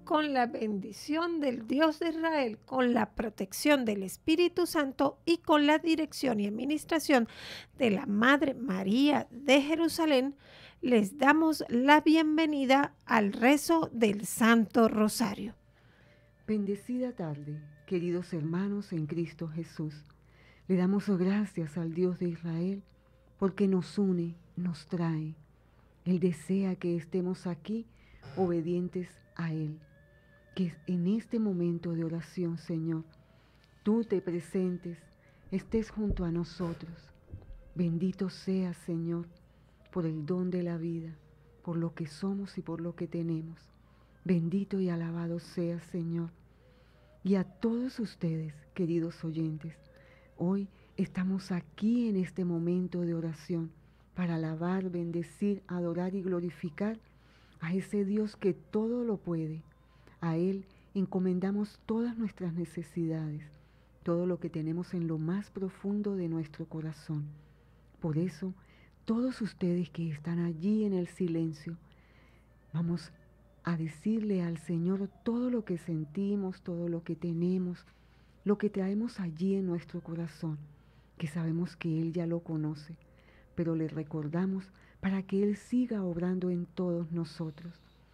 con la bendición del Dios de Israel, con la protección del Espíritu Santo y con la dirección y administración de la Madre María de Jerusalén, les damos la bienvenida al rezo del Santo Rosario. Bendecida tarde, queridos hermanos en Cristo Jesús. Le damos gracias al Dios de Israel porque nos une, nos trae. Él desea que estemos aquí obedientes a Él. Que en este momento de oración, Señor, tú te presentes, estés junto a nosotros. Bendito seas, Señor, por el don de la vida, por lo que somos y por lo que tenemos. Bendito y alabado seas, Señor. Y a todos ustedes, queridos oyentes, hoy estamos aquí en este momento de oración para alabar, bendecir, adorar y glorificar a ese Dios que todo lo puede. A Él encomendamos todas nuestras necesidades, todo lo que tenemos en lo más profundo de nuestro corazón. Por eso, todos ustedes que están allí en el silencio, vamos a decirle al Señor todo lo que sentimos, todo lo que tenemos, lo que traemos allí en nuestro corazón, que sabemos que Él ya lo conoce, pero le recordamos para que Él siga obrando en todos nosotros.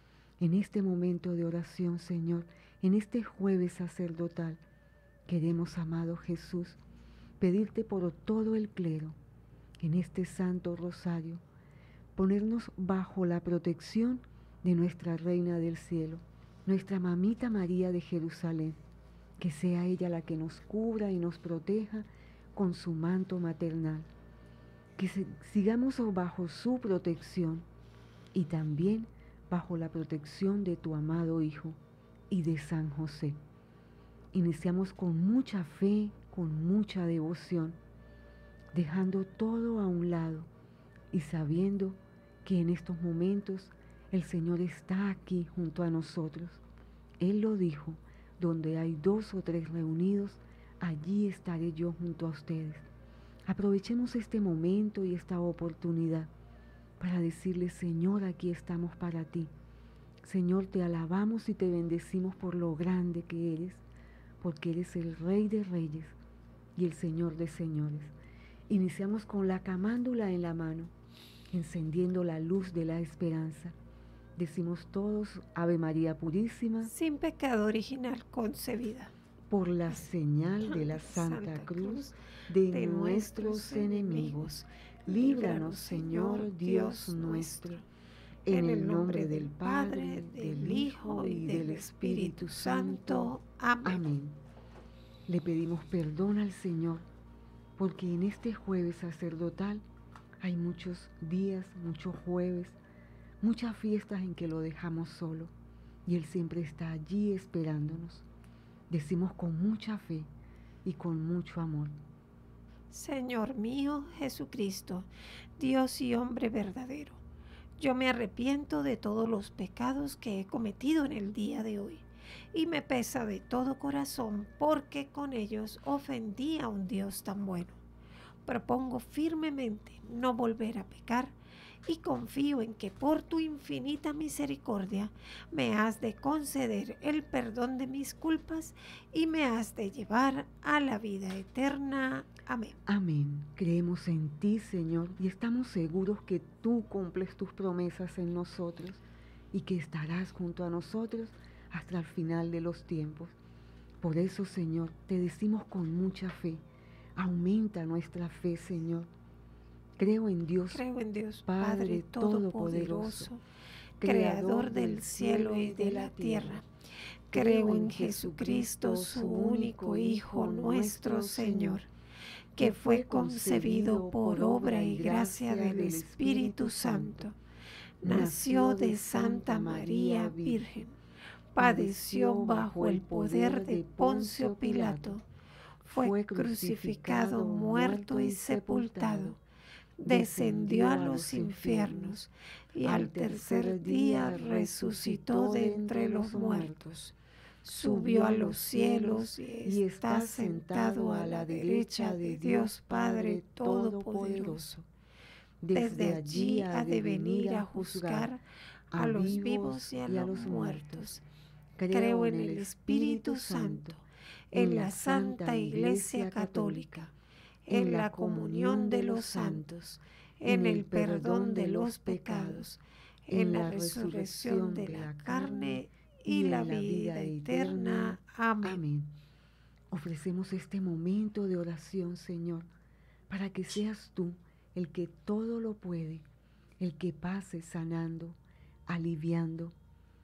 En este momento de oración, Señor, en este jueves sacerdotal, queremos, amado Jesús, pedirte por todo el clero, en este Santo Rosario, ponernos bajo la protección de nuestra Reina del Cielo, nuestra Mamita María de Jerusalén, que sea ella la que nos cubra y nos proteja con su manto maternal, que sigamos bajo su protección y también bajo la protección de tu amado Hijo y de San José. Iniciamos con mucha fe, con mucha devoción, dejando todo a un lado y sabiendo que en estos momentos el Señor está aquí junto a nosotros. Él lo dijo, donde hay 2 o 3 reunidos, allí estaré yo junto a ustedes. Aprovechemos este momento y esta oportunidad para decirle, Señor, aquí estamos para ti. Señor, te alabamos y te bendecimos por lo grande que eres, porque eres el Rey de Reyes y el Señor de Señores. Iniciamos con la camándula en la mano, encendiendo la luz de la esperanza. Decimos todos, Ave María Purísima, sin pecado original concebida, por la señal de la Santa Cruz de nuestros enemigos. Líbranos, Señor Dios nuestro, en el nombre del Padre, del Hijo y del Espíritu Santo. Amén. Le pedimos perdón al Señor, porque en este jueves sacerdotal hay muchos días, muchos jueves, muchas fiestas en que lo dejamos solo y Él siempre está allí esperándonos. Decimos con mucha fe y con mucho amor. Señor mío Jesucristo, Dios y hombre verdadero, yo me arrepiento de todos los pecados que he cometido en el día de hoy y me pesa de todo corazón porque con ellos ofendí a un Dios tan bueno. Propongo firmemente no volver a pecar y confío en que por tu infinita misericordia me has de conceder el perdón de mis culpas y me has de llevar a la vida eterna. Amén. Amén. Creemos en ti, Señor, y estamos seguros que tú cumples tus promesas en nosotros y que estarás junto a nosotros hasta el final de los tiempos. Por eso, Señor, te decimos con mucha fe, aumenta nuestra fe, Señor. Creo en Dios, Padre Todopoderoso, Creador del cielo y de la tierra. Creo en Jesucristo, su único Hijo, nuestro Señor, que fue concebido por obra y gracia del Espíritu Santo. Nació de Santa María Virgen, padeció bajo el poder de Poncio Pilato, fue crucificado, muerto y sepultado, descendió a los infiernos y al tercer día resucitó de entre los muertos, subió a los cielos y está sentado a la derecha de Dios Padre Todopoderoso. Desde allí ha de venir a juzgar a los vivos y a los muertos. Creo en el Espíritu Santo, en la Santa Iglesia Católica, en la comunión de los santos, en el perdón de los pecados, en la resurrección de la carne y la vida eterna. Amén. Ofrecemos este momento de oración, Señor, para que seas tú el que todo lo puede, el que pase sanando, aliviando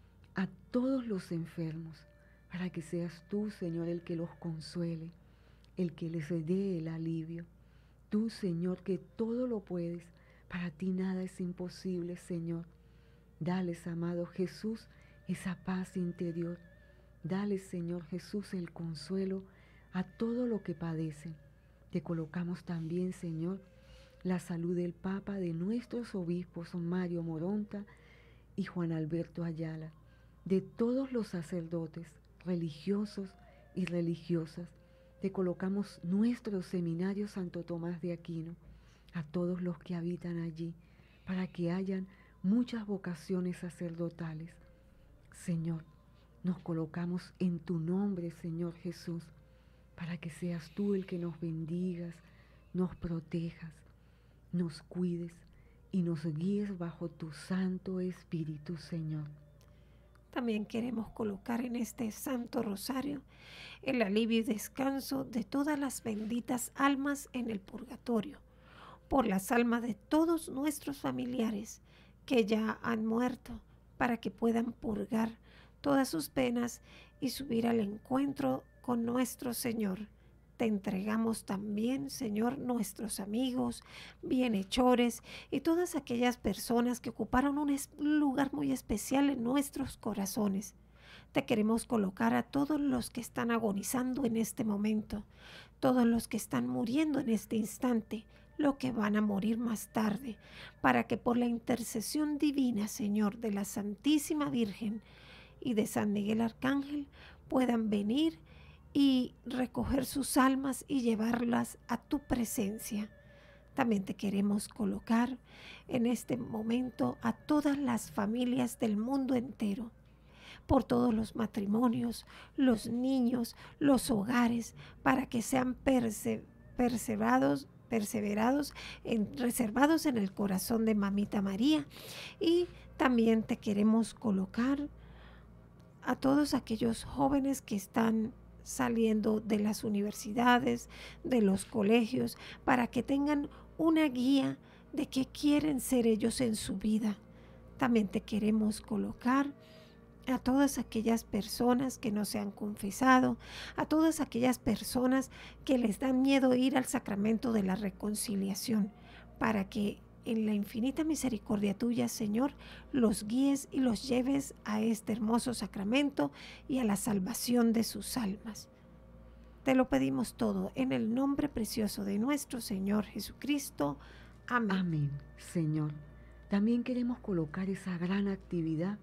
a todos los enfermos, para que seas tú, Señor, el que los consuele, el que les dé el alivio. Tú, Señor, que todo lo puedes, para ti nada es imposible, Señor. Dales, amado Jesús, esa paz interior. Dales, Señor Jesús, el consuelo a todo lo que padecen. Te colocamos también, Señor, la salud del Papa, de nuestros obispos Mario Moronta y Juan Alberto Ayala, de todos los sacerdotes, religiosos y religiosas. Te colocamos nuestro seminario Santo Tomás de Aquino, a todos los que habitan allí, para que hayan muchas vocaciones sacerdotales. Señor, nos colocamos en tu nombre, Señor Jesús, para que seas tú el que nos bendigas, nos protejas, nos cuides y nos guíes bajo tu Santo Espíritu, Señor. También queremos colocar en este Santo Rosario el alivio y descanso de todas las benditas almas en el purgatorio, por las almas de todos nuestros familiares que ya han muerto, para que puedan purgar todas sus penas y subir al encuentro con nuestro Señor. Te entregamos también, Señor, nuestros amigos, bienhechores y todas aquellas personas que ocuparon un lugar muy especial en nuestros corazones. Te queremos colocar a todos los que están agonizando en este momento, todos los que están muriendo en este instante, los que van a morir más tarde, para que por la intercesión divina, Señor, de la Santísima Virgen y de San Miguel Arcángel, puedan venir y recoger sus almas y llevarlas a tu presencia. También te queremos colocar en este momento a todas las familias del mundo entero, por todos los matrimonios, los niños, los hogares, para que sean reservados en el corazón de Mamita María. Y también te queremos colocar a todos aquellos jóvenes que están saliendo de las universidades, de los colegios, para que tengan una guía de qué quieren ser ellos en su vida. También te queremos colocar a todas aquellas personas que no se han confesado, a todas aquellas personas que les dan miedo ir al sacramento de la reconciliación, para que en la infinita misericordia tuya, Señor, los guíes y los lleves a este hermoso sacramento y a la salvación de sus almas. Te lo pedimos todo en el nombre precioso de nuestro Señor Jesucristo. Amén. Amén, Señor. También queremos colocar esa gran actividad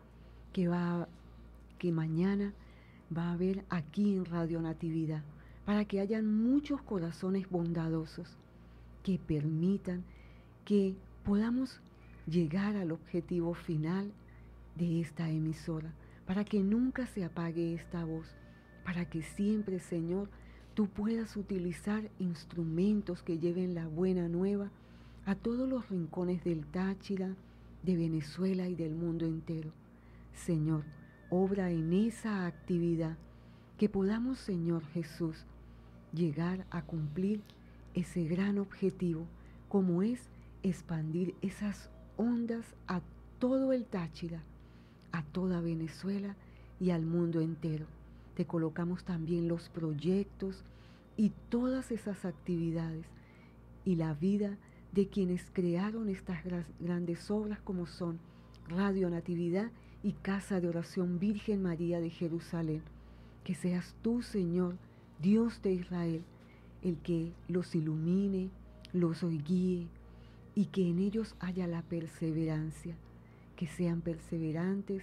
que mañana va a haber aquí en Radio Natividad, para que hayan muchos corazones bondadosos que permitan que podamos llegar al objetivo final de esta emisora, para que nunca se apague esta voz, para que siempre, Señor, tú puedas utilizar instrumentos que lleven la buena nueva a todos los rincones del Táchira, de Venezuela y del mundo entero. Señor, obra en esa actividad, que podamos, Señor Jesús, llegar a cumplir ese gran objetivo, como es expandir esas ondas a todo el Táchira, a toda Venezuela y al mundo entero. Te colocamos también los proyectos y todas esas actividades y la vida de quienes crearon estas grandes obras, como son Radio Natividad y Casa de Oración Virgen María de Jerusalén. Que seas tú, Señor, Dios de Israel, el que los ilumine, los guíe, y que en ellos haya la perseverancia, que sean perseverantes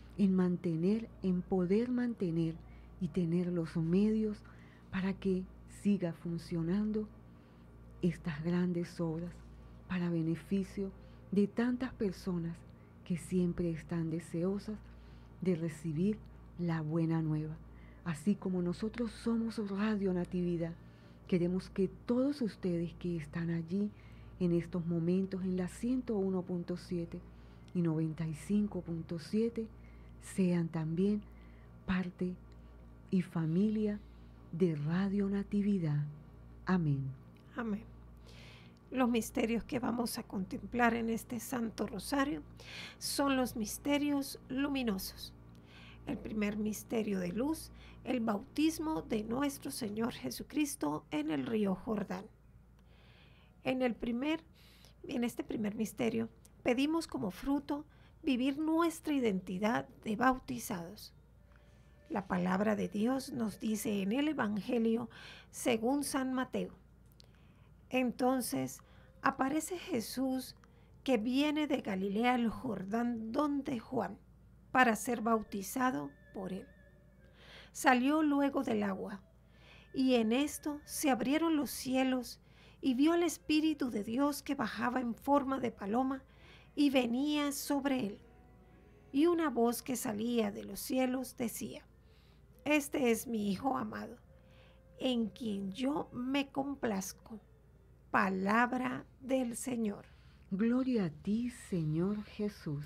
en poder mantener y tener los medios para que siga funcionando estas grandes obras para beneficio de tantas personas que siempre están deseosas de recibir la buena nueva. Así como nosotros somos Radio Natividad, queremos que todos ustedes que están allí en estos momentos en la 101.7 y 95.7 sean también parte y familia de Radio Natividad. Amén. Amén. Los misterios que vamos a contemplar en este Santo Rosario son los misterios luminosos. El primer misterio de luz, el bautismo de nuestro Señor Jesucristo en el río Jordán. En este primer misterio pedimos como fruto vivir nuestra identidad de bautizados. La palabra de Dios nos dice en el Evangelio según San Mateo. Entonces aparece Jesús que viene de Galilea al Jordán donde Juan para ser bautizado por él. Salió luego del agua y en esto se abrieron los cielos y vio al Espíritu de Dios que bajaba en forma de paloma y venía sobre él. Y una voz que salía de los cielos decía: Este es mi Hijo amado, en quien yo me complazco. Palabra del Señor. Gloria a ti, Señor Jesús.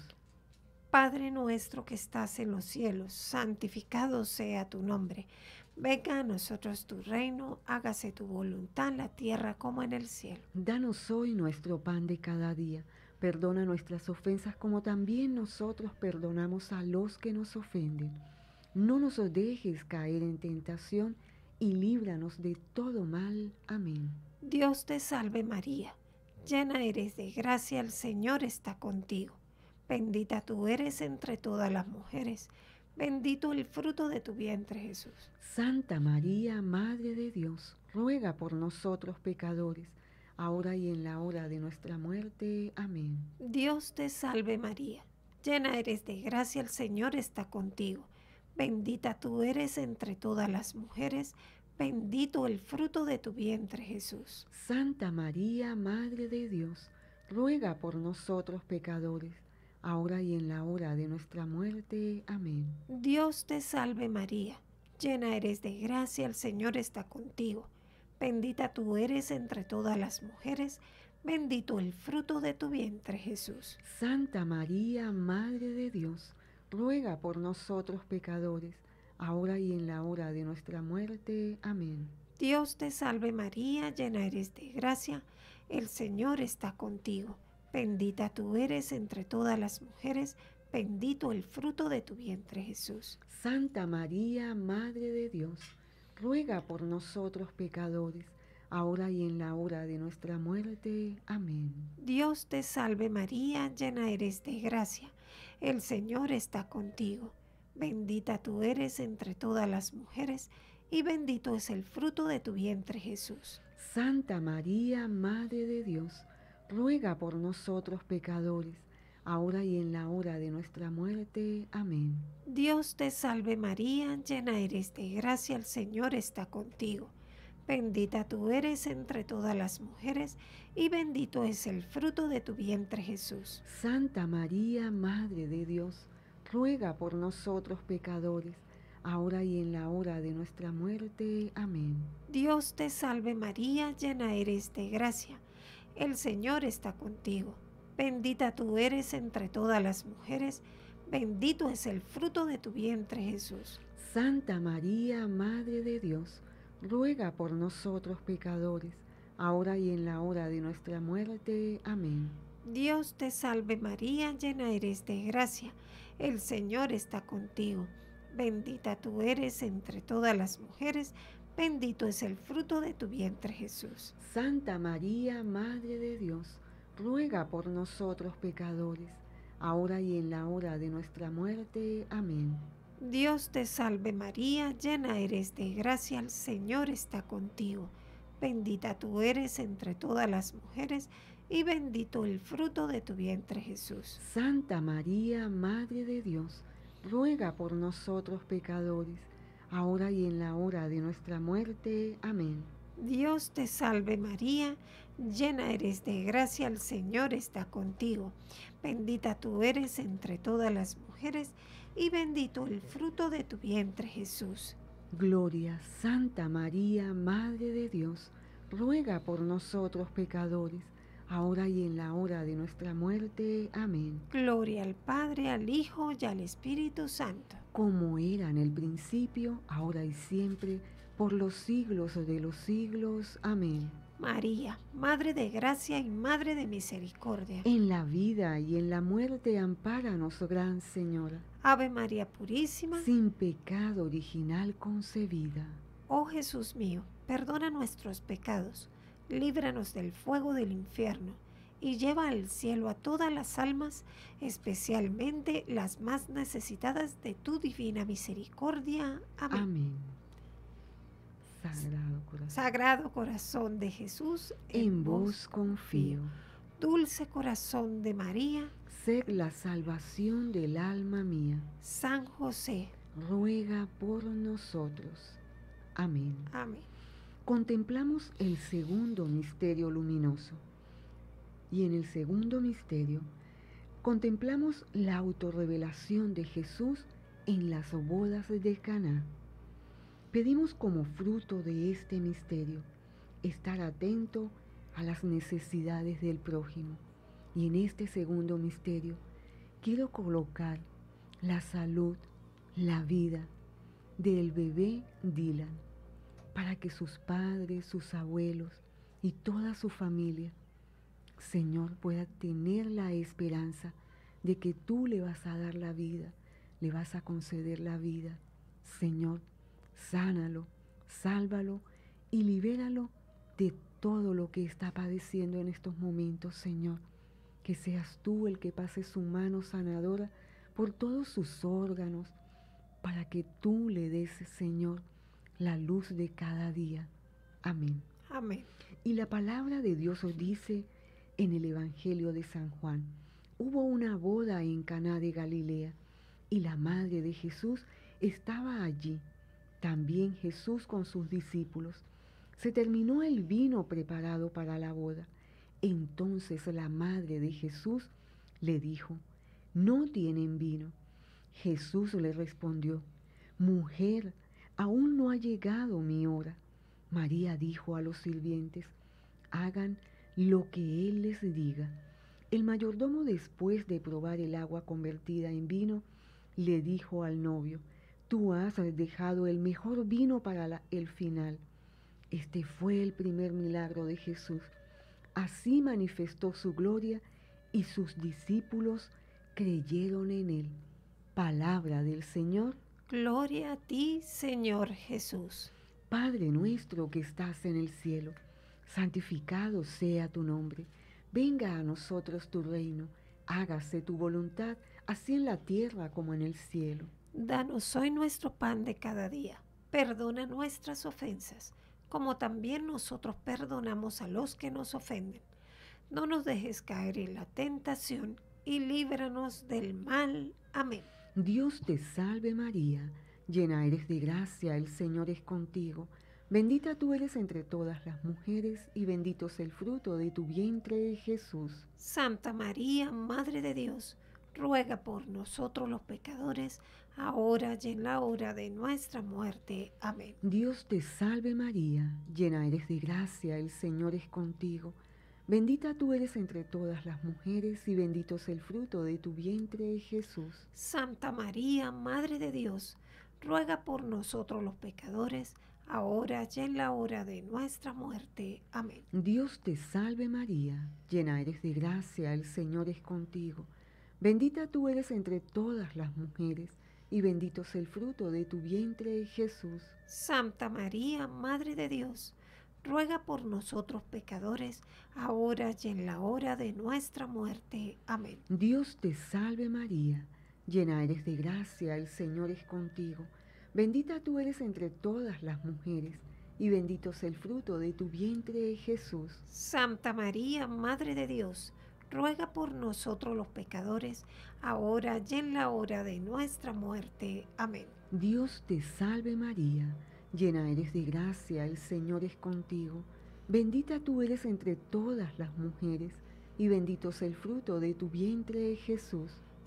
Padre nuestro que estás en los cielos, santificado sea tu nombre. Venga a nosotros tu reino, hágase tu voluntad en la tierra como en el cielo. Danos hoy nuestro pan de cada día. Perdona nuestras ofensas como también nosotros perdonamos a los que nos ofenden. No nos dejes caer en tentación y líbranos de todo mal. Amén. Dios te salve María, llena eres de gracia, el Señor está contigo. Bendita tú eres entre todas las mujeres, bendito el fruto de tu vientre Jesús. Santa María, Madre de Dios, ruega por nosotros pecadores, ahora y en la hora de nuestra muerte. Amén. Dios te salve María, llena eres de gracia, el Señor está contigo. Bendita tú eres entre todas las mujeres, bendito el fruto de tu vientre Jesús. Santa María, Madre de Dios, ruega por nosotros pecadores, ahora y en la hora de nuestra muerte. Amén. Dios te salve María, llena eres de gracia, el Señor está contigo. Bendita tú eres entre todas las mujeres, bendito el fruto de tu vientre Jesús. Santa María, Madre de Dios, ruega por nosotros pecadores, ahora y en la hora de nuestra muerte. Amén. Dios te salve María, llena eres de gracia, el Señor está contigo. Bendita tú eres entre todas las mujeres, bendito el fruto de tu vientre Jesús. Santa María, Madre de Dios, ruega por nosotros pecadores, ahora y en la hora de nuestra muerte. Amén. Dios te salve María, llena eres de gracia, el Señor está contigo. Bendita tú eres entre todas las mujeres, y bendito es el fruto de tu vientre Jesús. Santa María, Madre de Dios, ruega por nosotros pecadores, ahora y en la hora de nuestra muerte. Amén. Dios te salve María, llena eres de gracia, el Señor está contigo. Bendita tú eres entre todas las mujeres, y bendito es el fruto de tu vientre Jesús. Santa María, Madre de Dios, ruega por nosotros pecadores, ahora y en la hora de nuestra muerte. Amén. Dios te salve María, llena eres de gracia, el Señor está contigo. Bendita tú eres entre todas las mujeres, bendito es el fruto de tu vientre Jesús. Santa María, Madre de Dios, ruega por nosotros pecadores, ahora y en la hora de nuestra muerte. Amén. Dios te salve María, llena eres de gracia, el Señor está contigo. Bendita tú eres entre todas las mujeres, bendito es el fruto de tu vientre Jesús. Santa María, Madre de Dios, ruega por nosotros pecadores, ahora y en la hora de nuestra muerte. Amén. Dios te salve María, llena eres de gracia, el Señor está contigo. Bendita tú eres entre todas las mujeres, y bendito el fruto de tu vientre Jesús. Santa María, Madre de Dios, ruega por nosotros pecadores, ahora y en la hora de nuestra muerte. Amén. Dios te salve María, llena eres de gracia, el Señor está contigo. Bendita tú eres entre todas las mujeres, y bendito el fruto de tu vientre, Jesús. Gloria, Santa María, Madre de Dios, ruega por nosotros pecadores, ahora y en la hora de nuestra muerte. Amén. Gloria al Padre, al Hijo y al Espíritu Santo. Como era en el principio, ahora y siempre, por los siglos de los siglos. Amén. María, Madre de gracia y Madre de misericordia. En la vida y en la muerte, ampáranos, Gran Señora. Ave María Purísima. Sin pecado original concebida. Oh Jesús mío, perdona nuestros pecados, líbranos del fuego del infierno y lleva al cielo a todas las almas, especialmente las más necesitadas de tu divina misericordia. Amén. Amén. Sagrado corazón. Sagrado corazón de Jesús, En vos confío. Dulce corazón de María, Sed la salvación del alma mía. San José. Ruega por nosotros. Amén. Amén. Contemplamos el segundo misterio luminoso. Y en el segundo misterio contemplamos la autorrevelación de Jesús en las bodas de Caná. Pedimos como fruto de este misterio estar atento a las necesidades del prójimo. Y en este segundo misterio quiero colocar la salud, la vida del bebé Dylan, para que sus padres, sus abuelos y toda su familia, Señor, pueda tener la esperanza de que tú le vas a dar la vida, le vas a conceder la vida. Señor, sánalo, sálvalo y libéralo de todo lo que está padeciendo en estos momentos, Señor. Que seas tú el que pase su mano sanadora por todos sus órganos, para que tú le des, Señor, la luz de cada día. Amén. Amén. Y la palabra de Dios os dice en el Evangelio de San Juan: hubo una boda en Caná de Galilea, y la madre de Jesús estaba allí. También Jesús con sus discípulos. Se terminó el vino preparado para la boda. Entonces la madre de Jesús le dijo: no tienen vino. Jesús le respondió: mujer, aún no ha llegado mi hora. María dijo a los sirvientes: hagan lo que él les diga. El mayordomo, después de probar el agua convertida en vino, le dijo al novio: tú has dejado el mejor vino para el final. Este fue el primer milagro de Jesús. Así manifestó su gloria y sus discípulos creyeron en él. Palabra del Señor. Gloria a ti, Señor Jesús. Padre nuestro que estás en el cielo, santificado sea tu nombre. Venga a nosotros tu reino. Hágase tu voluntad, así en la tierra como en el cielo. Danos hoy nuestro pan de cada día. Perdona nuestras ofensas, como también nosotros perdonamos a los que nos ofenden. No nos dejes caer en la tentación y líbranos del mal. Amén. Dios te salve María, llena eres de gracia, el Señor es contigo. Bendita tú eres entre todas las mujeres y bendito es el fruto de tu vientre, Jesús. Santa María, Madre de Dios, ruega por nosotros los pecadores, ahora y en la hora de nuestra muerte. Amén. Dios te salve María, llena eres de gracia, el Señor es contigo. Bendita tú eres entre todas las mujeres y bendito es el fruto de tu vientre, Jesús. Santa María, Madre de Dios, ruega por nosotros los pecadores, ahora y en la hora de nuestra muerte. Amén. Dios te salve María, llena eres de gracia, el Señor es contigo. Bendita tú eres entre todas las mujeres y bendito es el fruto de tu vientre, Jesús. Santa María, Madre de Dios, ruega por nosotros pecadores, ahora y en la hora de nuestra muerte. Amén. Dios te salve María, llena eres de gracia, el Señor es contigo. Bendita tú eres entre todas las mujeres y bendito es el fruto de tu vientre, Jesús. Santa María, Madre de Dios, ruega por nosotros los pecadores, ahora y en la hora de nuestra muerte. Amén. Dios te salve María, llena eres de gracia, el Señor es contigo. Bendita tú eres entre todas las mujeres y bendito es el fruto de tu vientre, Jesús.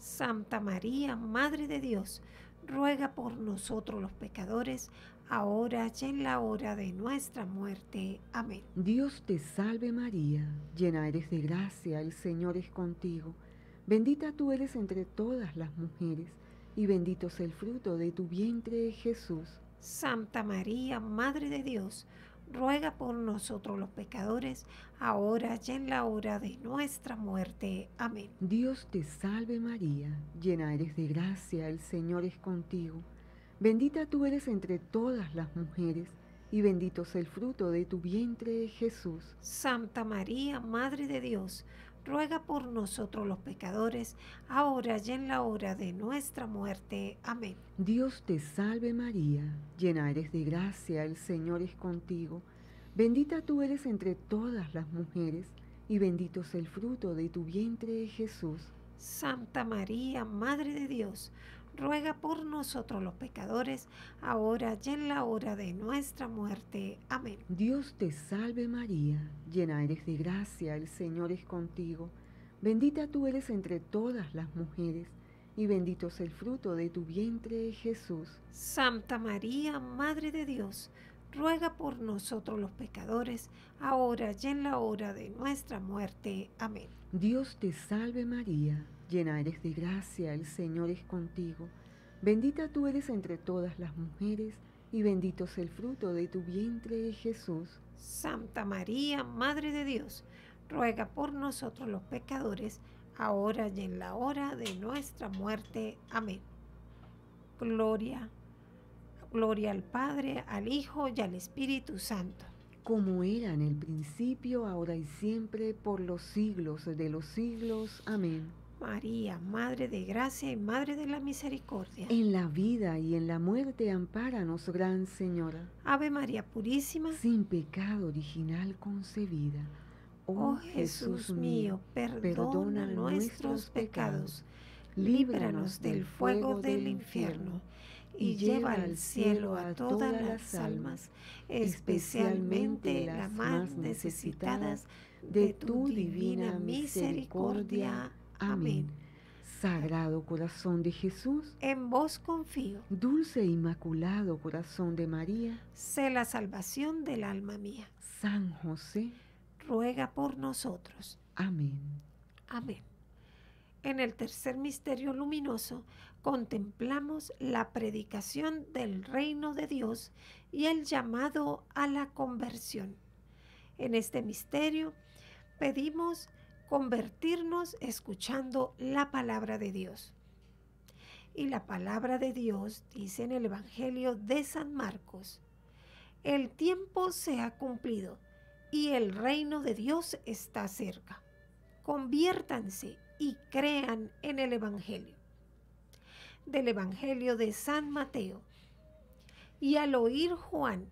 Santa María, Madre de Dios, ruega por nosotros los pecadores, ahora y en la hora de nuestra muerte. Amén. Dios te salve María, llena eres de gracia, el Señor es contigo. Bendita tú eres entre todas las mujeres, y bendito es el fruto de tu vientre, Jesús. Santa María, Madre de Dios, ruega por nosotros los pecadores, ahora y en la hora de nuestra muerte. Amén. Dios te salve María, llena eres de gracia, el Señor es contigo. Bendita tú eres entre todas las mujeres, y bendito es el fruto de tu vientre, Jesús. Santa María, Madre de Dios, ruega por nosotros los pecadores, ahora y en la hora de nuestra muerte. Amén. Dios te salve María, llena eres de gracia, el Señor es contigo. Bendita tú eres entre todas las mujeres, y bendito es el fruto de tu vientre, Jesús. Santa María, Madre de Dios, ruega por nosotros los pecadores, ahora y en la hora de nuestra muerte. Amén. Dios te salve María, llena eres de gracia, el Señor es contigo. Bendita tú eres entre todas las mujeres, y bendito es el fruto de tu vientre, Jesús. Santa María, Madre de Dios, ruega por nosotros los pecadores, ahora y en la hora de nuestra muerte. Amén. Dios te salve María, llena eres de gracia, el Señor es contigo. Bendita tú eres entre todas las mujeres, y bendito es el fruto de tu vientre, Jesús. Santa María, Madre de Dios, ruega por nosotros los pecadores, ahora y en la hora de nuestra muerte. Amén. Gloria al Padre, al Hijo y al Espíritu Santo. Como era en el principio, ahora y siempre, por los siglos de los siglos. Amén. María, Madre de gracia y Madre de la misericordia. En la vida y en la muerte, ampáranos, Gran Señora. Ave María Purísima, sin pecado original concebida. oh Jesús mío, perdona nuestros pecados, líbranos del fuego del infierno, y lleva al cielo a todas las almas, especialmente las más necesitadas de tu divina misericordia. Amén. Sagrado Corazón de Jesús, en vos confío. Dulce e Inmaculado Corazón de María, sé la salvación del alma mía. San José, ruega por nosotros. Amén. Amén. En el tercer misterio luminoso contemplamos la predicación del reino de Dios y el llamado a la conversión. En este misterio pedimos convertirnos escuchando la palabra de Dios. Y la palabra de Dios dice en el Evangelio de San Marcos: el tiempo se ha cumplido y el reino de Dios está cerca. Conviértanse y crean en el Evangelio. Del Evangelio de San Mateo. Y al oír Juan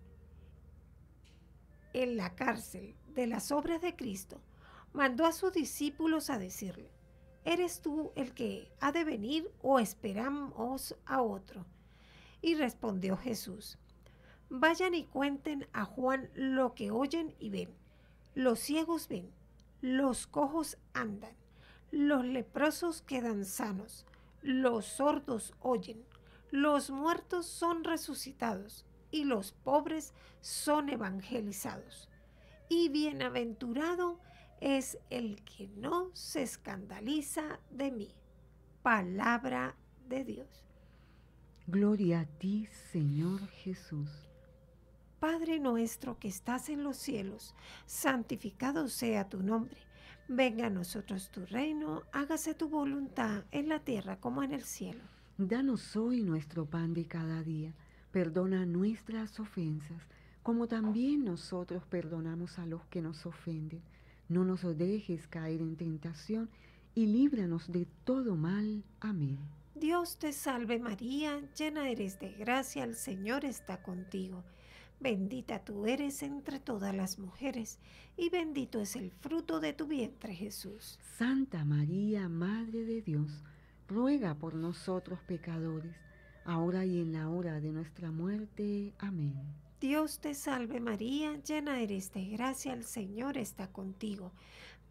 en la cárcel de las obras de Cristo, mandó a sus discípulos a decirle: ¿eres tú el que ha de venir o esperamos a otro? Y respondió Jesús: vayan y cuenten a Juan lo que oyen y ven. Los ciegos ven, los cojos andan, los leprosos quedan sanos, los sordos oyen, los muertos son resucitados y los pobres son evangelizados. Y bienaventurado es el que no se escandaliza de mí. Palabra de Dios. Gloria a ti, Señor Jesús. Padre nuestro que estás en los cielos, santificado sea tu nombre. Venga a nosotros tu reino, hágase tu voluntad en la tierra como en el cielo. Danos hoy nuestro pan de cada día. Perdona nuestras ofensas, como también nosotros perdonamos a los que nos ofenden. No nos dejes caer en tentación y líbranos de todo mal. Amén. Dios te salve María, llena eres de gracia, el Señor está contigo. Bendita tú eres entre todas las mujeres, y bendito es el fruto de tu vientre, Jesús. Santa María, Madre de Dios, ruega por nosotros pecadores, ahora y en la hora de nuestra muerte. Amén. Dios te salve María, llena eres de gracia, el Señor está contigo.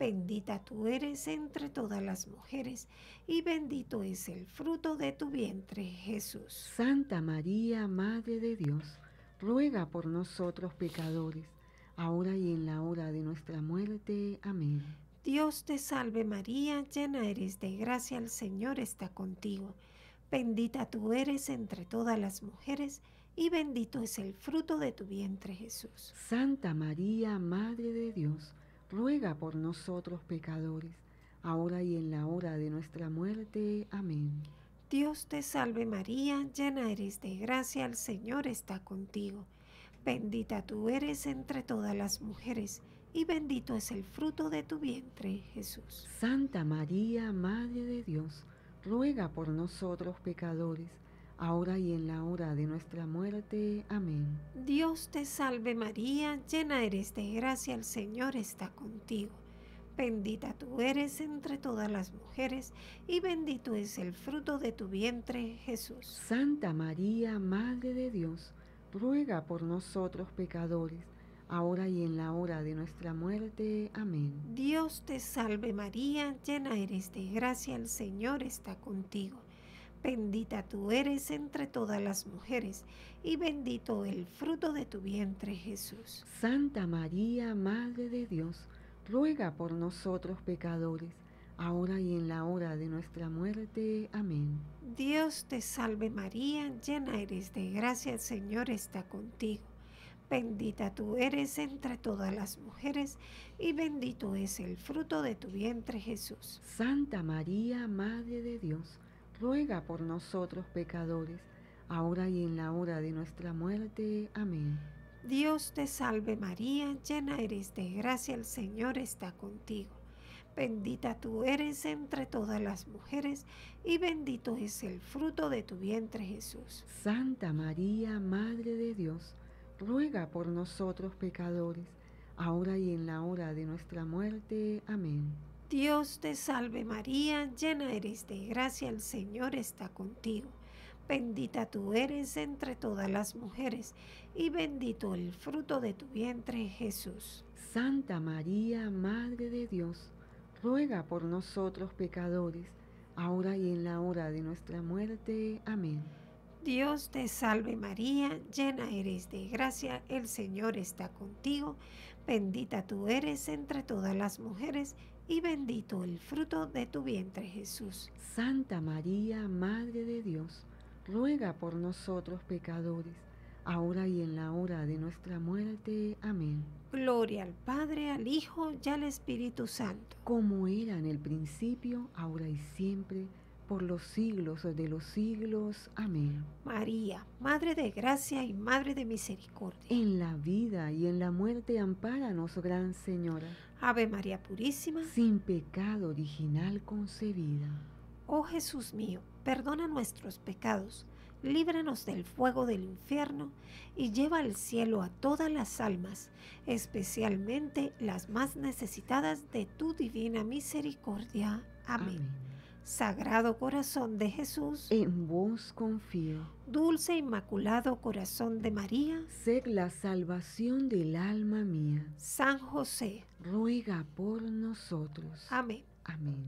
Bendita tú eres entre todas las mujeres, y bendito es el fruto de tu vientre, Jesús. Santa María, Madre de Dios, ruega por nosotros pecadores, ahora y en la hora de nuestra muerte. Amén. Dios te salve María, llena eres de gracia, el Señor está contigo. Bendita tú eres entre todas las mujeres, y bendito es el fruto de tu vientre, Jesús. Santa María, Madre de Dios, ruega por nosotros pecadores, ahora y en la hora de nuestra muerte. Amén. Dios te salve María, llena eres de gracia, el Señor está contigo. Bendita tú eres entre todas las mujeres, y bendito es el fruto de tu vientre, Jesús. Santa María, Madre de Dios, ruega por nosotros pecadores, ahora y en la hora de nuestra muerte. Amén. Dios te salve María, llena eres de gracia, el Señor está contigo. Bendita tú eres entre todas las mujeres, y bendito es el fruto de tu vientre, Jesús. Santa María, Madre de Dios, ruega por nosotros pecadores, ahora y en la hora de nuestra muerte. Amén. Dios te salve María, llena eres de gracia, el Señor está contigo. Bendita tú eres entre todas las mujeres, y bendito el fruto de tu vientre, Jesús. Santa María, Madre de Dios, ruega por nosotros pecadores, ahora y en la hora de nuestra muerte. Amén. Dios te salve María, llena eres de gracia, el Señor está contigo. Bendita tú eres entre todas las mujeres, y bendito es el fruto de tu vientre, Jesús. Santa María, Madre de Dios, ruega por nosotros pecadores, ahora y en la hora de nuestra muerte. Amén. Dios te salve María, llena eres de gracia, el Señor está contigo. Bendita tú eres entre todas las mujeres, y bendito es el fruto de tu vientre, Jesús. Santa María, Madre de Dios, ruega por nosotros pecadores, ahora y en la hora de nuestra muerte. Amén. Dios te salve María, llena eres de gracia, el Señor está contigo. Bendita tú eres entre todas las mujeres, y bendito el fruto de tu vientre, Jesús. Santa María, Madre de Dios, ruega por nosotros pecadores, ahora y en la hora de nuestra muerte. Amén. Dios te salve María, llena eres de gracia, el Señor está contigo. Bendita tú eres entre todas las mujeres, y bendito el fruto de tu vientre, Jesús. Santa María, Madre de Dios, ruega por nosotros pecadores, ahora y en la hora de nuestra muerte. Amén. Gloria al Padre, al Hijo y al Espíritu Santo. Como era en el principio, ahora y siempre, por los siglos de los siglos. Amén. María, Madre de gracia y Madre de misericordia. En la vida y en la muerte, ampáranos, Gran Señora. Ave María Purísima. Sin pecado original concebida. Oh Jesús mío, perdona nuestros pecados, líbranos del fuego del infierno, y lleva al cielo a todas las almas, especialmente las más necesitadas de tu divina misericordia. Amén. Sagrado corazón de Jesús, en vos confío. Dulce Inmaculado Corazón de María, sed la salvación del alma mía. San José, ruega por nosotros. Amén. Amén.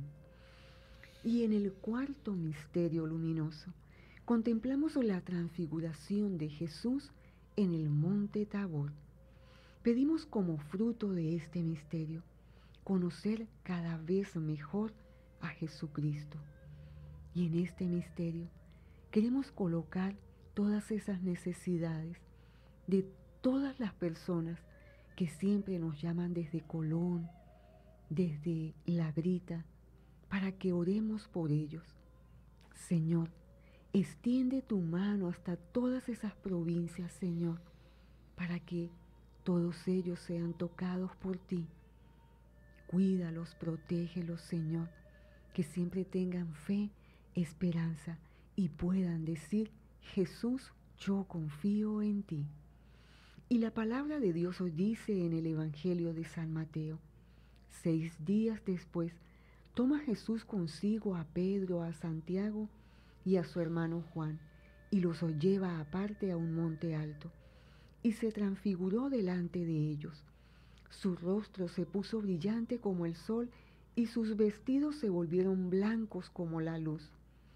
Y en el cuarto misterio luminoso, contemplamos la transfiguración de Jesús en el monte Tabor. Pedimos como fruto de este misterio conocer cada vez mejor a Jesucristo. Y en este misterio queremos colocar todas esas necesidades de todas las personas que siempre nos llaman desde Colón, desde La Brita, para que oremos por ellos. Señor, extiende tu mano hasta todas esas provincias, Señor, para que todos ellos sean tocados por ti. Cuídalos, protégelos, Señor, que siempre tengan fe, esperanza y puedan decir: Jesús, yo confío en ti. Y la palabra de Dios hoy dice en el Evangelio de San Mateo: 6 días después, toma Jesús consigo a Pedro, a Santiago y a su hermano Juan, y los lleva aparte a un monte alto, y se transfiguró delante de ellos. Su rostro se puso brillante como el sol y sus vestidos se volvieron blancos como la luz.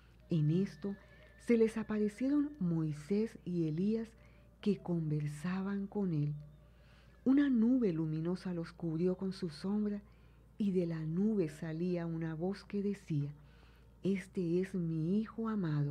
En esto se les aparecieron Moisés y Elías que conversaban con él. Una nube luminosa los cubrió con su sombra y de la nube salía una voz que decía: Este es mi Hijo amado,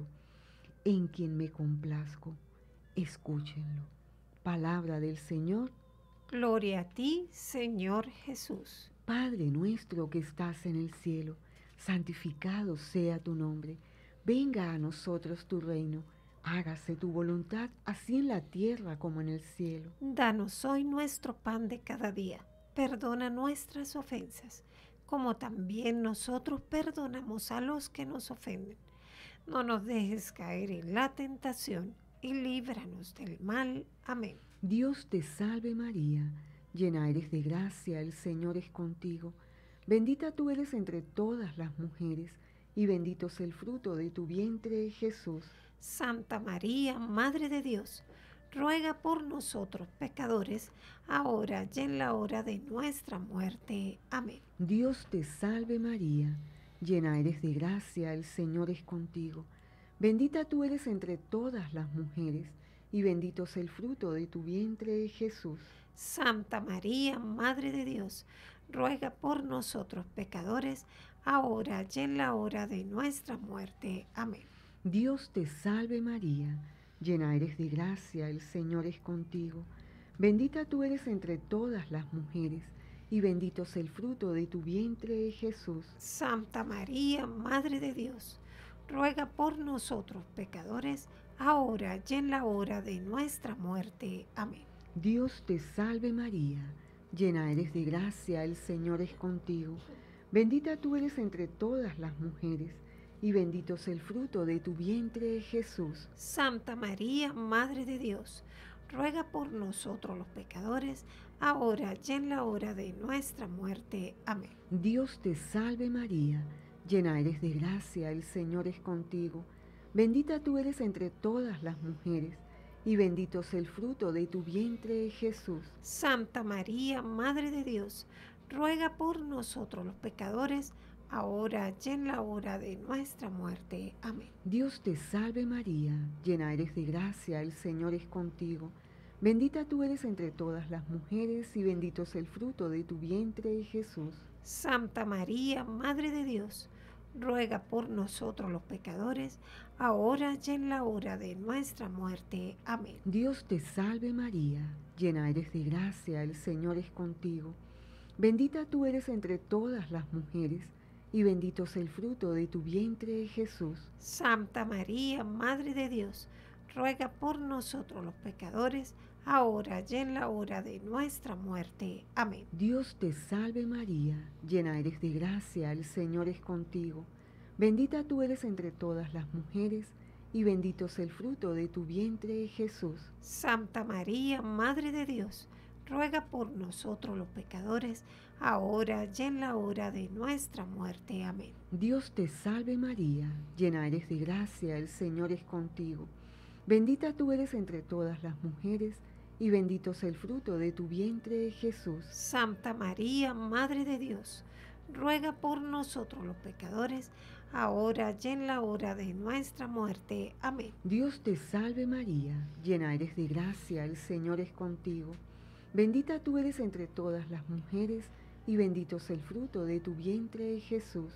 en quien me complazco. Escúchenlo. Palabra del Señor. Gloria a ti, Señor Jesús. Padre nuestro que estás en el cielo, santificado sea tu nombre. Venga a nosotros tu reino. Hágase tu voluntad, así en la tierra como en el cielo. Danos hoy nuestro pan de cada día. Perdona nuestras ofensas, como también nosotros perdonamos a los que nos ofenden. No nos dejes caer en la tentación y líbranos del mal. Amén. Dios te salve María, llena eres de gracia, el Señor es contigo. Bendita tú eres entre todas las mujeres, y bendito es el fruto de tu vientre, Jesús. Santa María, Madre de Dios, ruega por nosotros pecadores, ahora y en la hora de nuestra muerte. Amén. Dios te salve María, llena eres de gracia, el Señor es contigo. Bendita tú eres entre todas las mujeres, y bendito es el fruto de tu vientre, Jesús. Santa María, Madre de Dios, ruega por nosotros pecadores, ahora y en la hora de nuestra muerte. Amén. Dios te salve María, llena eres de gracia, el Señor es contigo. Bendita tú eres entre todas las mujeres, y bendito es el fruto de tu vientre, Jesús. Santa María, Madre de Dios, ruega por nosotros pecadores, ahora y en la hora de nuestra muerte. Amén. Dios te salve María, llena eres de gracia, el Señor es contigo. Bendita tú eres entre todas las mujeres, y bendito es el fruto de tu vientre, Jesús. Santa María, Madre de Dios, ruega por nosotros los pecadores, ahora y en la hora de nuestra muerte. Amén. Dios te salve María, llena eres de gracia, el Señor es contigo. Bendita tú eres entre todas las mujeres, y bendito es el fruto de tu vientre, Jesús. Santa María, Madre de Dios, ruega por nosotros los pecadores, ahora y en la hora de nuestra muerte. Amén. Dios te salve María, llena eres de gracia, el Señor es contigo. Bendita tú eres entre todas las mujeres, y bendito es el fruto de tu vientre, Jesús. Santa María, Madre de Dios, ruega por nosotros los pecadores, ahora y en la hora de nuestra muerte. Amén. Dios te salve María, llena eres de gracia, el Señor es contigo. Bendita tú eres entre todas las mujeres, y bendito es el fruto de tu vientre, Jesús. Santa María, Madre de Dios, ruega por nosotros los pecadores, ahora y en la hora de nuestra muerte. Amén. Dios te salve María, llena eres de gracia, el Señor es contigo. Bendita tú eres entre todas las mujeres, y bendito es el fruto de tu vientre, Jesús. Santa María, Madre de Dios, ruega por nosotros los pecadores, ahora y en la hora de nuestra muerte. Amén. Dios te salve María, llena eres de gracia, el Señor es contigo. Bendita tú eres entre todas las mujeres, y bendito es el fruto de tu vientre, Jesús. Santa María, Madre de Dios, ruega por nosotros los pecadores, ahora y en la hora de nuestra muerte. Amén. Dios te salve María, llena eres de gracia, el Señor es contigo. Bendita tú eres entre todas las mujeres, y bendito es el fruto de tu vientre, Jesús.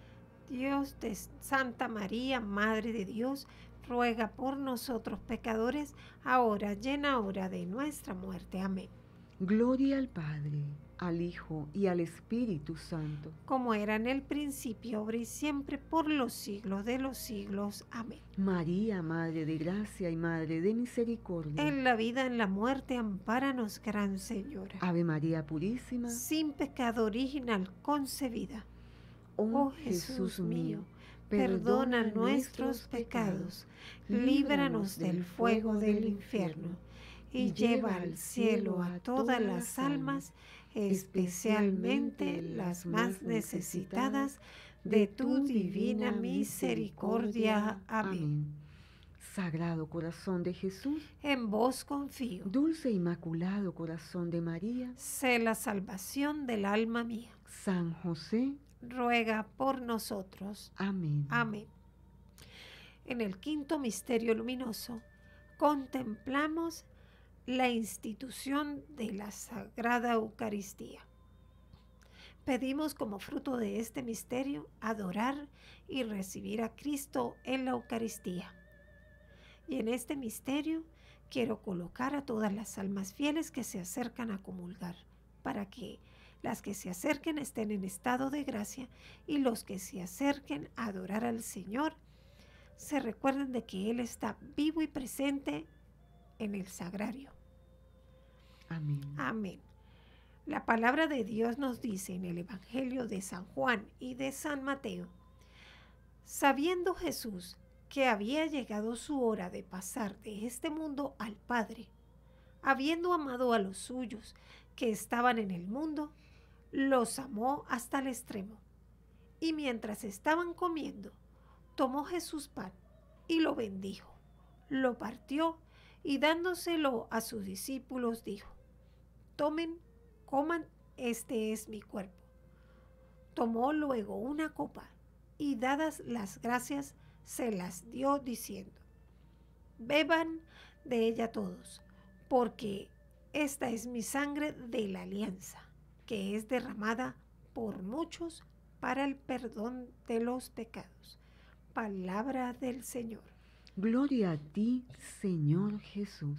Santa María, Madre de Dios, ruega por nosotros pecadores, ahora y en la hora de nuestra muerte. Amén. Gloria al Padre, al Hijo y al Espíritu Santo. Como era en el principio, ahora y siempre, por los siglos de los siglos. Amén. María, Madre de Gracia y Madre de Misericordia. En la vida, en la muerte, ampáranos, Gran Señora. Ave María Purísima. Sin pecado original concebida. Oh Jesús mío, perdona nuestros pecados, líbranos del fuego del infierno, y lleva al cielo a todas las almas, especialmente las más necesitadas de tu divina misericordia. Amén. Sagrado Corazón de Jesús, en vos confío. Dulce e Inmaculado Corazón de María, Sé la salvación del alma mía. San José, Ruega por nosotros. amén. Amén. En el quinto misterio luminoso contemplamos la institución de la Sagrada Eucaristía. Pedimos como fruto de este misterio adorar y recibir a Cristo en la Eucaristía. Y en este misterio quiero colocar a todas las almas fieles que se acercan a comulgar, para que las que se acerquen estén en estado de gracia y los que se acerquen a adorar al Señor se recuerden de que Él está vivo y presente en el sagrario. Amén. Amén. La palabra de Dios nos dice en el Evangelio de San Juan y de San Mateo: sabiendo Jesús que había llegado su hora de pasar de este mundo al Padre, habiendo amado a los suyos que estaban en el mundo, los amó hasta el extremo. Y mientras estaban comiendo, tomó Jesús pan y lo bendijo, lo partió y dándoselo a sus discípulos dijo: tomen, coman, este es mi cuerpo. Tomó luego una copa y dadas las gracias se las dio diciendo: beban de ella todos, porque esta es mi sangre de la alianza, que es derramada por muchos para el perdón de los pecados. Palabra del Señor. Gloria a ti, Señor Jesús.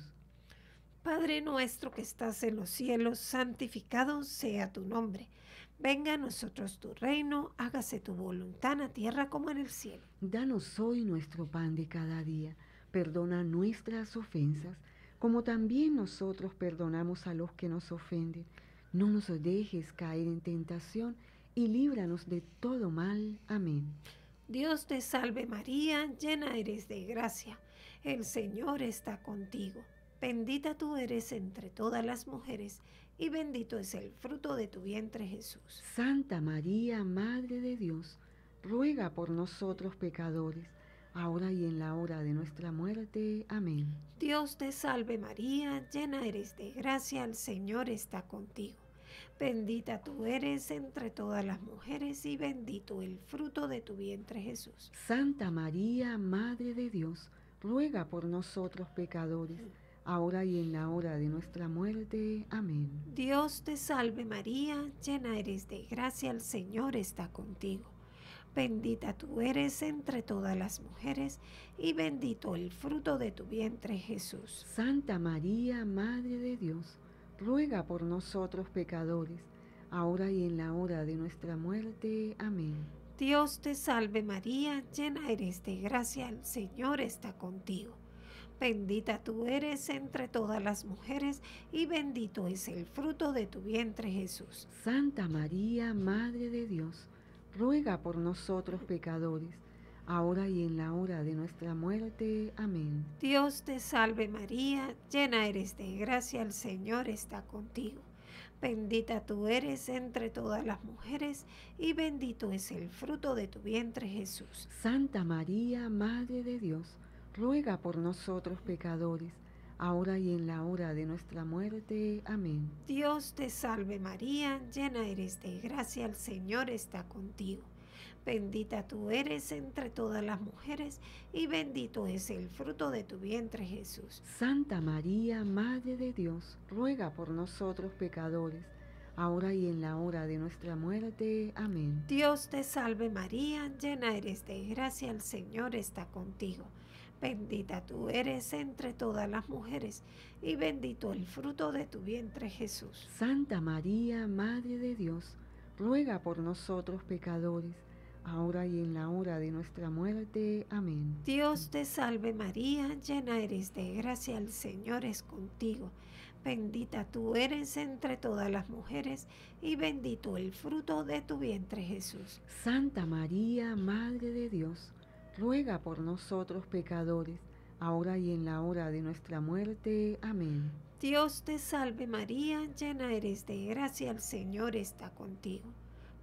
Padre nuestro que estás en los cielos, santificado sea tu nombre. Venga a nosotros tu reino, hágase tu voluntad en la tierra como en el cielo. Danos hoy nuestro pan de cada día. Perdona nuestras ofensas, como también nosotros perdonamos a los que nos ofenden. No nos dejes caer en tentación y líbranos de todo mal. Amén. Dios te salve María, llena eres de gracia. El Señor está contigo. Bendita tú eres entre todas las mujeres, y bendito es el fruto de tu vientre Jesús. Santa María, Madre de Dios, ruega por nosotros pecadores, ahora y en la hora de nuestra muerte. Amén. Dios te salve María, llena eres de gracia, el Señor está contigo. Bendita tú eres entre todas las mujeres y bendito el fruto de tu vientre Jesús. Santa María, Madre de Dios, ruega por nosotros pecadores, ahora y en la hora de nuestra muerte. Amén. Dios te salve María, llena eres de gracia, el Señor está contigo. Bendita tú eres entre todas las mujeres y bendito el fruto de tu vientre Jesús. Santa María, Madre de Dios, ruega por nosotros pecadores, ahora y en la hora de nuestra muerte. Amén. Dios te salve María, llena eres de gracia, el Señor está contigo. Bendita tú eres entre todas las mujeres y bendito es el fruto de tu vientre Jesús. Santa María, Madre de Dios, ruega por nosotros pecadores, ahora y en la hora de nuestra muerte. Amén. Dios te salve María, llena eres de gracia, el Señor está contigo. Bendita tú eres entre todas las mujeres y bendito es el fruto de tu vientre Jesús. Santa María, Madre de Dios, ruega por nosotros pecadores, ahora y en la hora de nuestra muerte. Amén. Dios te salve María, llena eres de gracia, el Señor está contigo. Bendita tú eres entre todas las mujeres y bendito es el fruto de tu vientre Jesús. Santa María, Madre de Dios, ruega por nosotros pecadores, ahora y en la hora de nuestra muerte. Amén. Dios te salve María, llena eres de gracia, el Señor está contigo. Bendita tú eres entre todas las mujeres y bendito el fruto de tu vientre Jesús. Santa María, Madre de Dios, ruega por nosotros pecadores, ahora y en la hora de nuestra muerte. Amén. Dios te salve María, llena eres de gracia, el Señor es contigo. Bendita tú eres entre todas las mujeres y bendito el fruto de tu vientre Jesús. Santa María, Madre de Dios, ruega por nosotros pecadores, ahora y en la hora de nuestra muerte. Amén. Dios te salve María, llena eres de gracia, el Señor está contigo.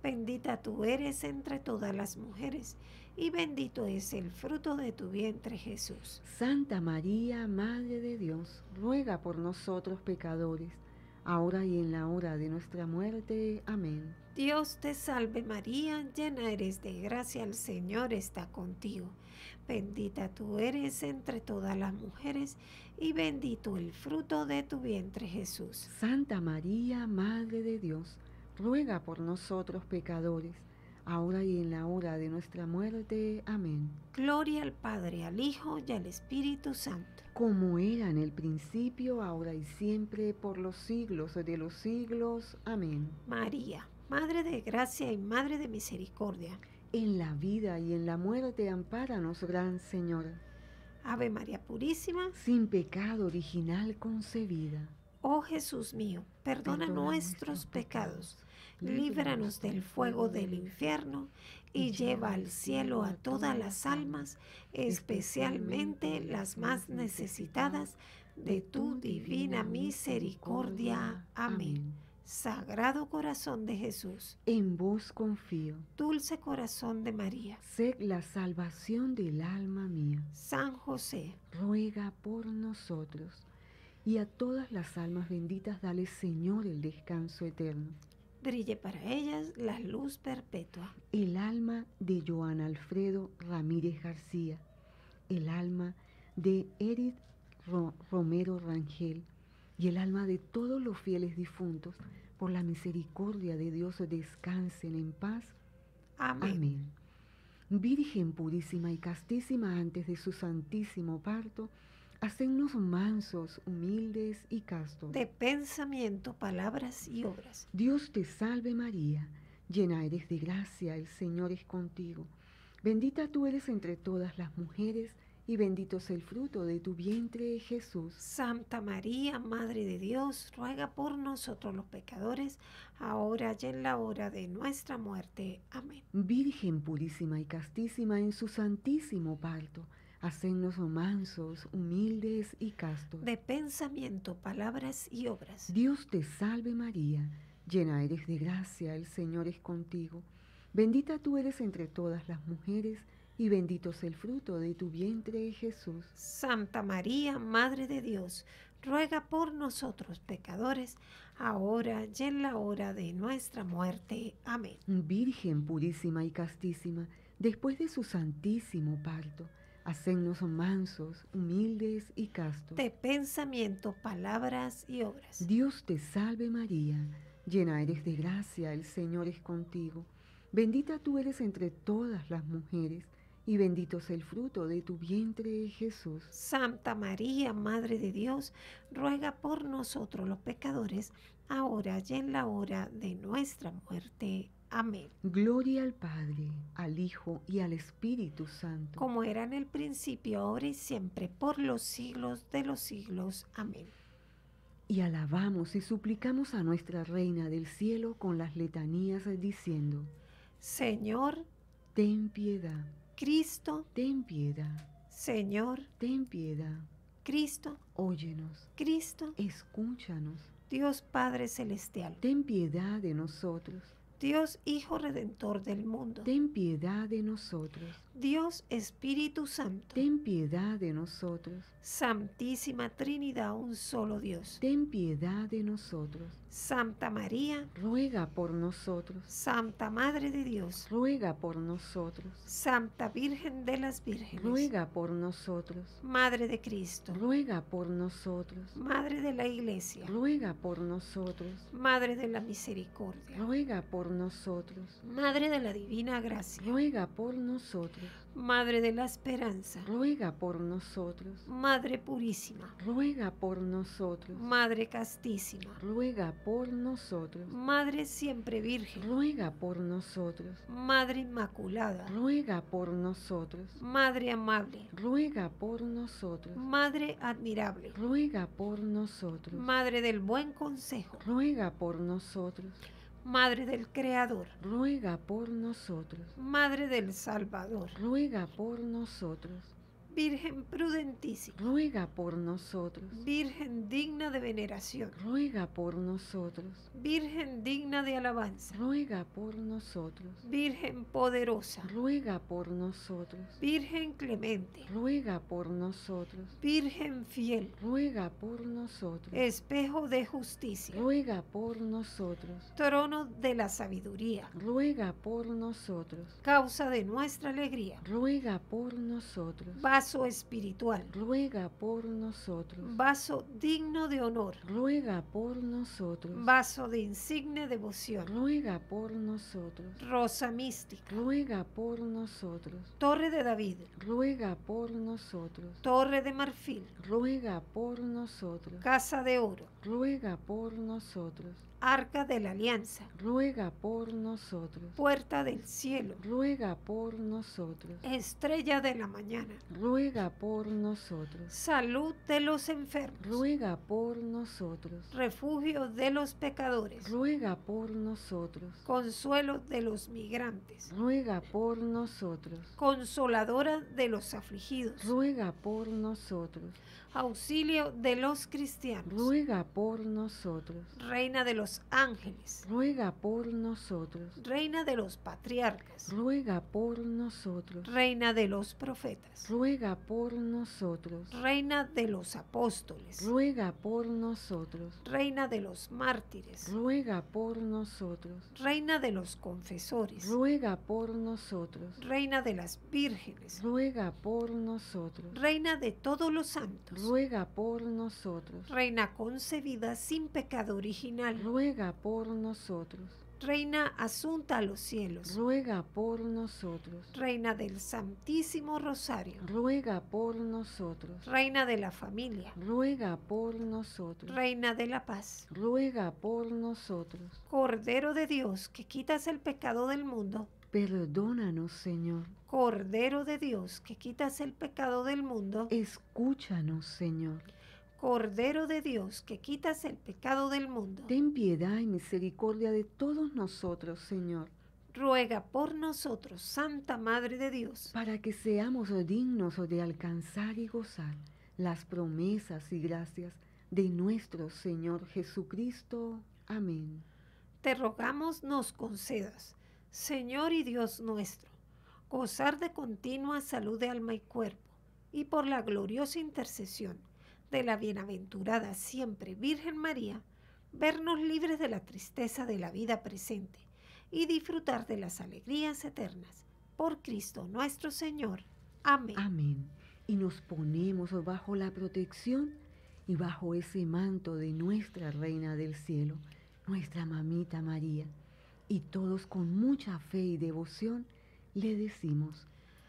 Bendita tú eres entre todas las mujeres, y bendito es el fruto de tu vientre, Jesús. Santa María, Madre de Dios, ruega por nosotros pecadores, ahora y en la hora de nuestra muerte. Amén. Dios te salve María, llena eres de gracia, el Señor está contigo. Bendita tú eres entre todas las mujeres, y bendito el fruto de tu vientre, Jesús. Santa María, Madre de Dios, ruega por nosotros pecadores, ahora y en la hora de nuestra muerte. Amén. Gloria al Padre, al Hijo y al Espíritu Santo. Como era en el principio, ahora y siempre, por los siglos de los siglos. Amén. María, Madre de gracia y Madre de misericordia. En la vida y en la muerte, ampáranos, Gran Señora. Ave María Purísima, sin pecado original concebida. oh Jesús mío, perdona nuestros pecados, líbranos del fuego del infierno y lleva al cielo a todas las almas, especialmente las más necesitadas de tu divina misericordia. Amén. Sagrado corazón de Jesús, en vos confío. Dulce corazón de María, sed la salvación del alma mía. San José, ruega por nosotros. Y a todas las almas benditas dale, Señor, el descanso eterno. Brille para ellas la luz perpetua. El alma de Joan Alfredo Ramírez García, el alma de Edith Romero Rangel y el alma de todos los fieles difuntos, por la misericordia de Dios, descansen en paz. Amén. Amén. Virgen purísima y castísima, antes de su santísimo parto, hacednos mansos, humildes y castos. De pensamiento, palabras y obras. Dios te salve María, llena eres de gracia, el Señor es contigo. Bendita tú eres entre todas las mujeres, y bendito es el fruto de tu vientre, Jesús. Santa María, Madre de Dios, ruega por nosotros los pecadores, ahora y en la hora de nuestra muerte. Amén. Virgen purísima y castísima, en su santísimo parto, hacednos mansos, humildes y castos. De pensamiento, palabras y obras. Dios te salve María, llena eres de gracia, el Señor es contigo. Bendita tú eres entre todas las mujeres, y bendito es el fruto de tu vientre, Jesús. Santa María, Madre de Dios, ruega por nosotros pecadores, ahora y en la hora de nuestra muerte. Amén. Virgen purísima y castísima, después de su santísimo parto, hacednos mansos, humildes y castos. De pensamiento, palabras y obras. Dios te salve María, llena eres de gracia, el Señor es contigo. Bendita tú eres entre todas las mujeres, y bendito es el fruto de tu vientre, Jesús. Santa María, Madre de Dios, ruega por nosotros los pecadores, ahora y en la hora de nuestra muerte. Amén. Gloria al Padre, al Hijo y al Espíritu Santo. Como era en el principio, ahora y siempre, por los siglos de los siglos. Amén. Y alabamos y suplicamos a nuestra Reina del Cielo con las letanías diciendo: Señor, ten piedad. Cristo, ten piedad. Señor, ten piedad. Cristo, óyenos. Cristo, escúchanos. Dios Padre Celestial, ten piedad de nosotros. Dios Hijo Redentor del mundo, ten piedad de nosotros. Dios Espíritu Santo, ten piedad de nosotros. Santísima Trinidad, un solo Dios, ten piedad de nosotros. Santa María, ruega por nosotros. Santa Madre de Dios, ruega por nosotros. Santa Virgen de las Vírgenes, ruega por nosotros. Madre de Cristo, ruega por nosotros. Madre de la Iglesia, ruega por nosotros. Madre de la Misericordia, ruega por nosotros. Madre de la Divina Gracia, ruega por nosotros. Madre de la Esperanza, ruega por nosotros. Madre Purísima, ruega por nosotros. Madre Castísima, ruega por nosotros. Madre Siempre Virgen, ruega por nosotros. Madre Inmaculada, ruega por nosotros. Madre Amable, ruega por nosotros. Madre Admirable, ruega por nosotros. Madre del Buen Consejo, ruega por nosotros. Madre del Creador, ruega por nosotros. Madre del Salvador, ruega por nosotros. Virgen prudentísima, ruega por nosotros. Virgen digna de veneración, Ruega por nosotros. Virgen digna de alabanza, Ruega por nosotros. Virgen poderosa, Ruega por nosotros. Virgen clemente, Ruega por nosotros. Virgen fiel, Ruega por nosotros. espejo de justicia, Ruega por nosotros. trono de la sabiduría, Ruega por nosotros. causa de nuestra alegría, Ruega por nosotros. vaso espiritual, Ruega por nosotros. vaso digno de honor, Ruega por nosotros. vaso de insigne devoción, Ruega por nosotros. rosa mística, Ruega por nosotros. torre de David, Ruega por nosotros. torre de marfil, Ruega por nosotros. casa de oro, Ruega por nosotros. arca de la alianza, Ruega por nosotros. puerta del cielo, Ruega por nosotros. estrella de la mañana, Ruega por nosotros. salud de los enfermos, Ruega por nosotros. refugio de los pecadores, Ruega por nosotros. consuelo de los migrantes, Ruega por nosotros. consoladora de los afligidos, Ruega por nosotros. auxilio de los cristianos, Ruega por nosotros. reina de los ángeles, Ruega por nosotros. reina de los patriarcas, Ruega por nosotros. reina de los profetas, Ruega por nosotros. reina de los apóstoles, Ruega por nosotros. reina de los mártires, Ruega por nosotros. reina de los confesores, Ruega por nosotros. reina de las vírgenes, Ruega por nosotros. reina de todos los santos, Ruega por nosotros. reina concebida sin pecado original, Ruega por nosotros. reina asunta a los cielos, Ruega por nosotros. reina del Santísimo Rosario, Ruega por nosotros. reina de la familia, Ruega por nosotros. reina de la paz, Ruega por nosotros. Cordero de Dios que quitas el pecado del mundo, Perdónanos, Señor. Cordero de Dios que quitas el pecado del mundo, Escúchanos, Señor. Cordero de Dios que quitas el pecado del mundo, Ten piedad y misericordia de todos nosotros, Señor, ruega por nosotros, Santa Madre de Dios, para que seamos dignos de alcanzar y gozar las promesas y gracias de nuestro Señor Jesucristo. Amén. te rogamos nos concedas, Señor y Dios nuestro, gozar de continua salud de alma y cuerpo, y por la gloriosa intercesión de la bienaventurada siempre Virgen María, vernos libres de la tristeza de la vida presente y disfrutar de las alegrías eternas. Por Cristo nuestro Señor. Amén. Amén. Y nos ponemos bajo la protección y bajo ese manto de nuestra Reina del Cielo, nuestra Mamita María. Y todos con mucha fe y devoción le decimos: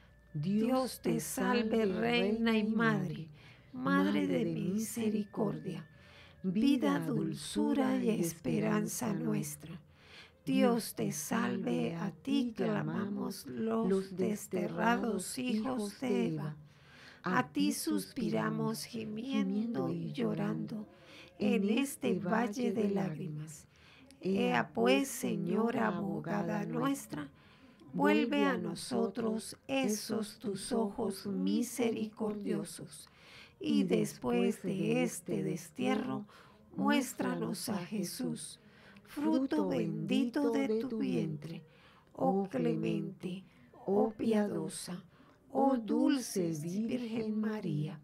Dios te salve, Reina y Madre, Madre de misericordia, vida, dulzura y esperanza nuestra. Dios te salve, a ti clamamos los desterrados hijos de Eva. A ti suspiramos gimiendo y llorando en este valle de lágrimas. Ea pues, Señora abogada nuestra, vuelve a nosotros esos tus ojos misericordiosos, y después de este destierro, muéstranos a Jesús, fruto bendito de tu vientre, oh clemente, oh piadosa, oh dulce Virgen María.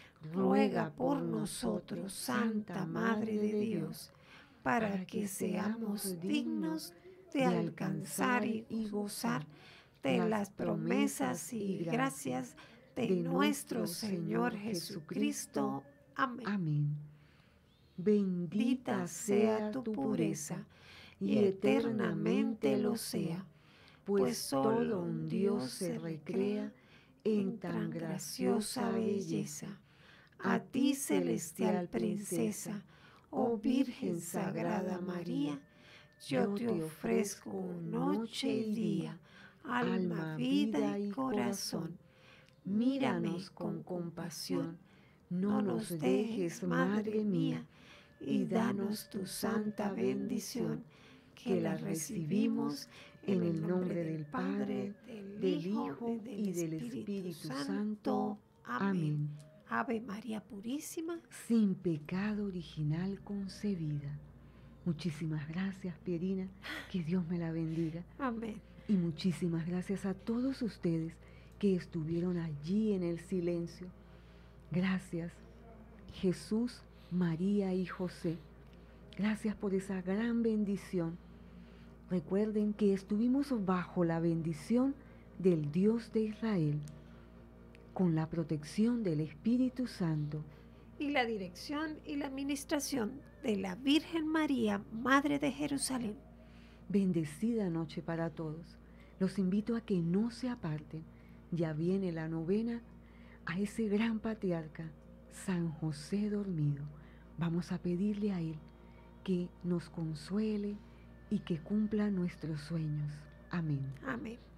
Ruega por nosotros, Santa Madre de Dios, para que seamos dignos de alcanzar y gozar de las promesas y gracias de nuestro Señor Jesucristo. Amén. Amén. Bendita sea tu pureza, y eternamente lo sea, pues solo un Dios se recrea en tan graciosa belleza. A ti, celestial princesa, oh Virgen Sagrada María, yo te ofrezco noche y día, alma, vida y corazón. Míranos con compasión, no nos dejes, Madre mía, y danos tu santa bendición, que la recibimos en el nombre del Padre, del Hijo y del Espíritu Santo. Amén. Ave María Purísima, sin pecado original concebida. Muchísimas gracias, Pierina, que Dios me la bendiga. Amén. Y muchísimas gracias a todos ustedes que estuvieron allí en el silencio. Gracias, Jesús, María y José. Gracias por esa gran bendición. Recuerden que estuvimos bajo la bendición del Dios de Israel, con la protección del Espíritu Santo y la dirección y la administración de la Virgen María, Madre de Jerusalén. Bendecida noche para todos. Los invito a que no se aparten. Ya viene la novena a ese gran patriarca, San José dormido. Vamos a pedirle a él que nos consuele y que cumpla nuestros sueños. Amén. Amén.